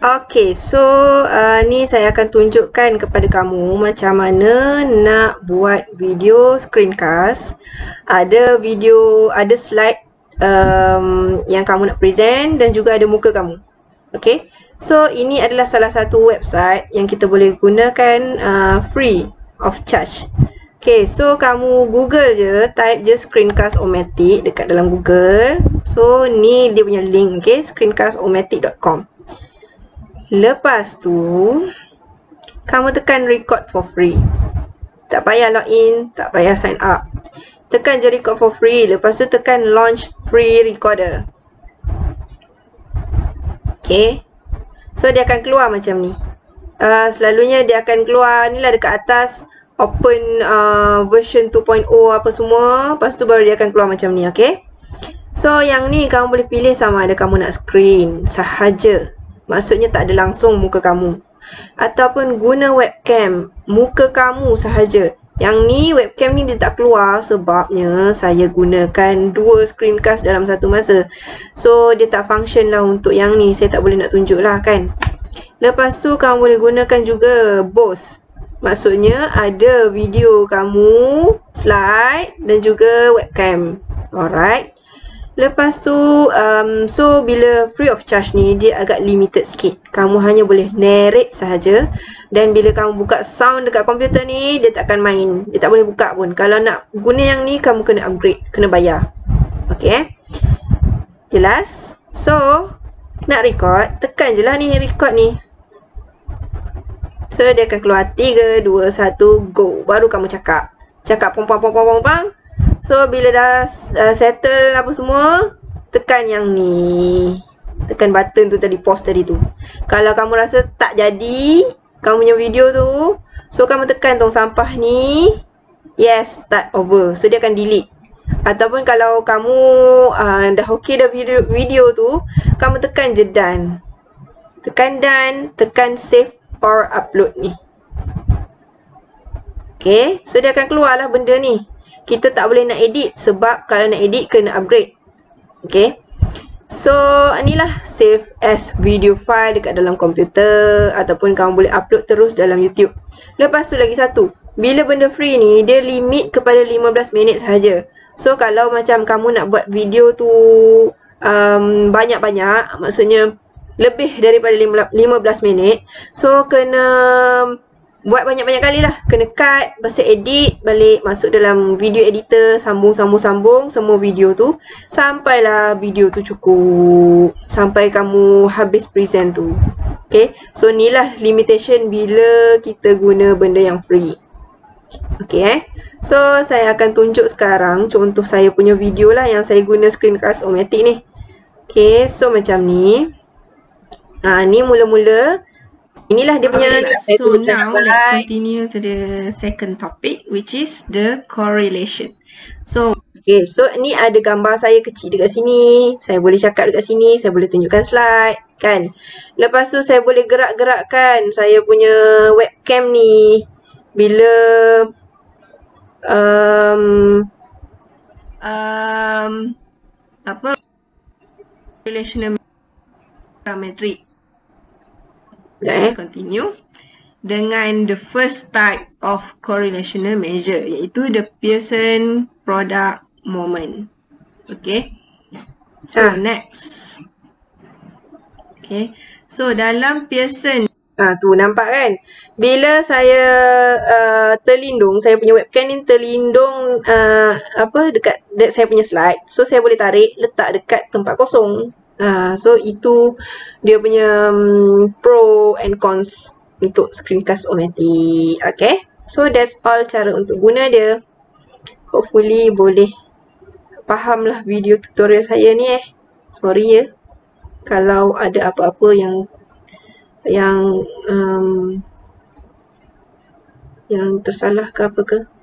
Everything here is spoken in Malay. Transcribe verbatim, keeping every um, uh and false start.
Okay, so uh, ni saya akan tunjukkan kepada kamu macam mana nak buat video screencast. Ada video, ada slide um, yang kamu nak present dan juga ada muka kamu. Okay, so ini adalah salah satu website yang kita boleh gunakan uh, free of charge. Okay, so kamu Google je, type je Screencast-O-Matic dekat dalam Google. So ni dia punya link, okay, screencast o matic dot com. Lepas tu, kamu tekan record for free. Tak payah login, tak payah sign up. Tekan je record for free. Lepas tu tekan launch free recorder. Okay. So, dia akan keluar macam ni. Uh, selalunya dia akan keluar, ni lah dekat atas, open uh, version two point oh apa semua. Lepas tu baru dia akan keluar macam ni, okay. So, yang ni kamu boleh pilih sama ada kamu nak screen sahaja. Maksudnya tak ada langsung muka kamu. Ataupun guna webcam, muka kamu sahaja. Yang ni, webcam ni dia tak keluar sebabnya saya gunakan dua screencast dalam satu masa. So, dia tak function lah untuk yang ni. Saya tak boleh nak tunjuk lah kan. Lepas tu, kamu boleh gunakan juga both. Maksudnya, ada video kamu, slide dan juga webcam. Alright. Lepas tu, um, so bila free of charge ni, dia agak limited sikit. Kamu hanya boleh narrate sahaja. Dan bila kamu buka sound dekat komputer ni, dia tak akan main. Dia tak boleh buka pun. Kalau nak guna yang ni, kamu kena upgrade. Kena bayar. Okay. Jelas? So, nak record, tekan je lah ni record ni. So, dia akan keluar tiga, dua, satu, go. Baru kamu cakap. Cakap pom pom pom pom pom pom. So, bila dah uh, settle apa semua, tekan yang ni. Tekan button tu tadi, pause tadi tu. Kalau kamu rasa tak jadi, kamu punya video tu, so kamu tekan tong sampah ni. Yes, start over. So, dia akan delete. Ataupun kalau kamu uh, dah okay dah video, video tu, kamu tekan je done. Tekan done, tekan save or upload ni. Okay, so dia akan keluar lah benda ni. Kita tak boleh nak edit sebab kalau nak edit kena upgrade. Okay. So, inilah save as video file dekat dalam komputer ataupun kamu boleh upload terus dalam YouTube. Lepas tu lagi satu. Bila benda free ni, dia limit kepada lima belas minit sahaja. So, kalau macam kamu nak buat video tu um, banyak-banyak, maksudnya lebih daripada lima belas minit. So, kena buat banyak-banyak kali lah. Kena cut, lepas tu edit, balik masuk dalam video editor, sambung-sambung-sambung semua video tu. Sampailah video tu cukup. Sampai kamu habis present tu. Okay. So, ni lah limitation bila kita guna benda yang free. Okay eh. So, saya akan tunjuk sekarang contoh saya punya video lah yang saya guna Screencast-O-Matic ni. Okay. So, macam ni. Ha, ni mula-mula. Inilah dia punya. Okay, so now let's continue to the second topic, which is the correlation. So, okay, so ni ada gambar saya kecil dekat sini. Saya boleh cakap dekat sini. Saya boleh tunjukkan slide, kan? Lepas tu saya boleh gerak-gerakkan saya punya webcam ni. Bila um, um, apa? Relational parametric. Let's continue dengan the first type of correlational measure, iaitu the Pearson product moment. Okay. So, ah. next. Okay. So, dalam Pearson. Ah, tu nampak kan? Bila saya uh, terlindung, saya punya webcam ni terlindung uh, apa dekat, dekat saya punya slide. So, saya boleh tarik, letak dekat tempat kosong. Ha, so, itu dia punya um, pro and cons untuk Screencast-O-Matic. Okay. So, that's all cara untuk guna dia. Hopefully, boleh fahamlah video tutorial saya ni eh. Sorry ya. Kalau ada apa-apa yang yang um, yang tersalah ke apa ke.